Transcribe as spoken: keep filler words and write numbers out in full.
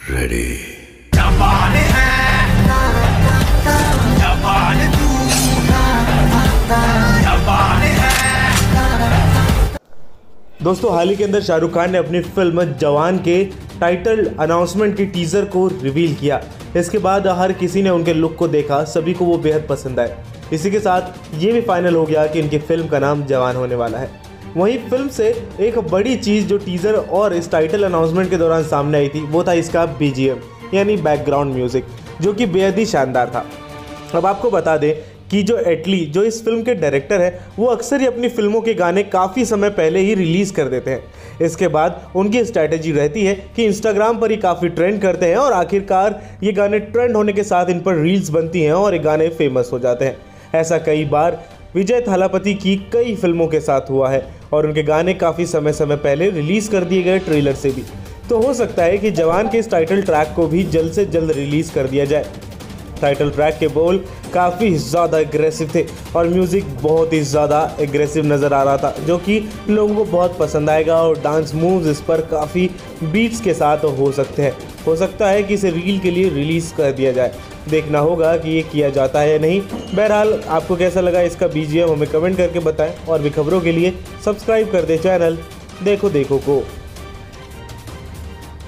Ready. जवान है, जवान तू, जवान है। दोस्तों, हाल ही के अंदर शाहरुख खान ने अपनी फिल्म जवान के टाइटल अनाउंसमेंट की टीजर को रिवील किया। इसके बाद हर किसी ने उनके लुक को देखा, सभी को वो बेहद पसंद आए। इसी के साथ ये भी फाइनल हो गया कि इनकी फिल्म का नाम जवान होने वाला है। वहीं फिल्म से एक बड़ी चीज़ जो टीज़र और इस टाइटल अनाउंसमेंट के दौरान सामने आई थी वो था इसका बीजीएम यानी बैकग्राउंड म्यूज़िक, जो कि बेहद ही शानदार था। अब आपको बता दें कि जो एटली जो इस फिल्म के डायरेक्टर है वो अक्सर ही अपनी फिल्मों के गाने काफ़ी समय पहले ही रिलीज़ कर देते हैं। इसके बाद उनकी स्ट्रैटेजी रहती है कि इंस्टाग्राम पर ही काफ़ी ट्रेंड करते हैं और आखिरकार ये गाने ट्रेंड होने के साथ इन पर रील्स बनती हैं और ये गाने फेमस हो जाते हैं। ऐसा कई बार विजय थालापति की कई फिल्मों के साथ हुआ है और उनके गाने काफ़ी समय समय पहले रिलीज़ कर दिए गए ट्रेलर से भी। तो हो सकता है कि जवान के इस टाइटल ट्रैक को भी जल्द से जल्द रिलीज़ कर दिया जाए। टाइटल ट्रैक के बोल काफ़ी ज़्यादा एग्रेसिव थे और म्यूज़िक बहुत ही ज़्यादा एग्रेसिव नज़र आ रहा था, जो कि लोगों को बहुत पसंद आएगा और डांस मूव्स इस पर काफ़ी बीट्स के साथ हो सकते हैं। हो सकता है कि इसे रील के लिए रिलीज़ कर दिया जाए। देखना होगा कि ये किया जाता है या नहीं। बहरहाल, आपको कैसा लगा इसका बीजीएम हमें कमेंट करके बताएं और भी खबरों के लिए सब्सक्राइब कर दें चैनल देखो देखो को।